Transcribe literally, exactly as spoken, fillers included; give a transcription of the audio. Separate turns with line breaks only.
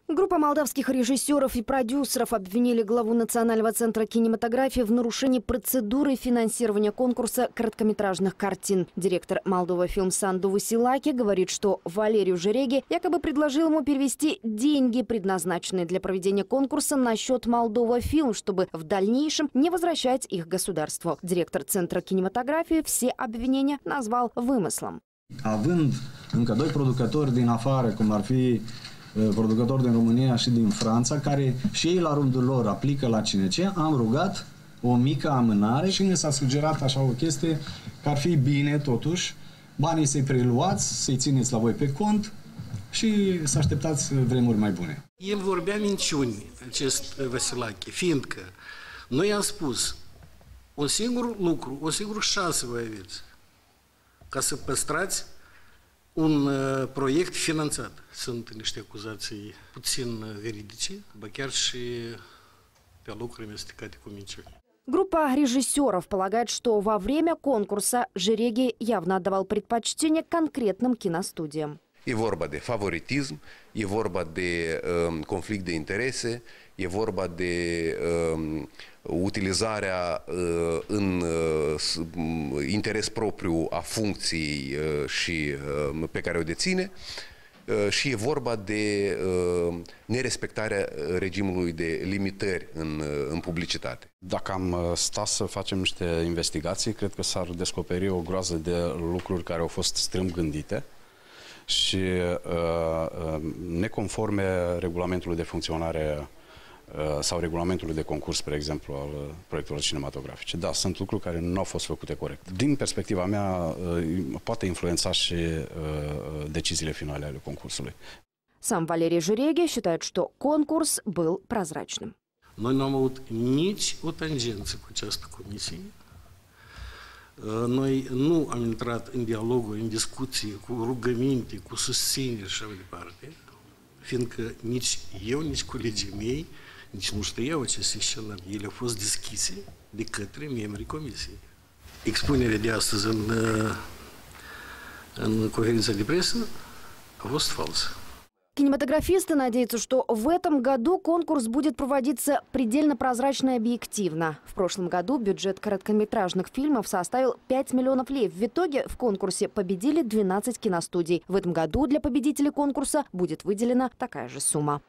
Группа молдавских режиссеров и продюсеров обвинили главу Национального центра кинематографии в нарушении процедуры финансирования конкурса короткометражных картин. Директор Молдова Фильм Санду Василаки говорит, что Валерию Жереге якобы предложил ему перевести деньги, предназначенные для проведения конкурса, на счет Молдова Фильм, чтобы в дальнейшем не возвращать их государству. Директор Центра кинематографии все обвинения назвал вымыслом.
Având încă doi producători din afară, cum ar fi producători din România și din Franța, care și ei la rândul lor aplică la C N C, am rugat o mică amânare și ne s-a sugerat așa o chestie că ar fi bine totuși banii să-i preluați, să-i țineți la voi pe cont și să așteptați vremuri mai bune.
El vorbea minciuni, acest Vasilache, fiindcă noi am spus un singur lucru, o singură șansă voi aveți ca să păstrați un uh, proiect finanțat. Sunt niște acuzații puțin veridice, ba chiar și pe locuri amestecate cu minciuni.
Группа режиссеров полагает, что во время конкурса Жереги явно отдавал предпочтение конкретным киностудиям.
E vorba de favoritism, e vorba de um, conflict de interese, e vorba de um, utilizarea uh, în uh, interes propriu a funcției uh, și uh, pe care o deține uh, și e vorba de uh, nerespectarea regimului de limitări în, uh, în publicitate.
Dacă am sta să facem niște investigații, cred că s-ar descoperi o groază de lucruri care au fost strâmb gândite și uh, neconforme regulamentului de funcționare uh, sau regulamentului de concurs, spre exemplu, al proiectelor cinematografice. Da, sunt lucruri care nu au fost făcute corect. Din perspectiva mea, uh, poate influența și uh, deciziile finale ale concursului.
Сам Валерий Жереги считает, что конкурс был прозрачным.
Noi nu am avut nici o tangență cu această comisie. Noi nu am intrat în dialoguri, în discuții, cu rugăminte, cu susținere și așa mai departe, fiindcă nici eu, nici colegii mei, nici nu știau aceste scenarii. Ele au fost deschise de către membrii comisiei. Expunerea de astăzi în, în conferința de presă a fost falsă.
Кинематографисты надеются, что в этом году конкурс будет проводиться предельно прозрачно и объективно. В прошлом году бюджет короткометражных фильмов составил пять миллионов лев. В итоге в конкурсе победили двенадцать киностудий. В этом году для победителей конкурса будет выделена такая же сумма.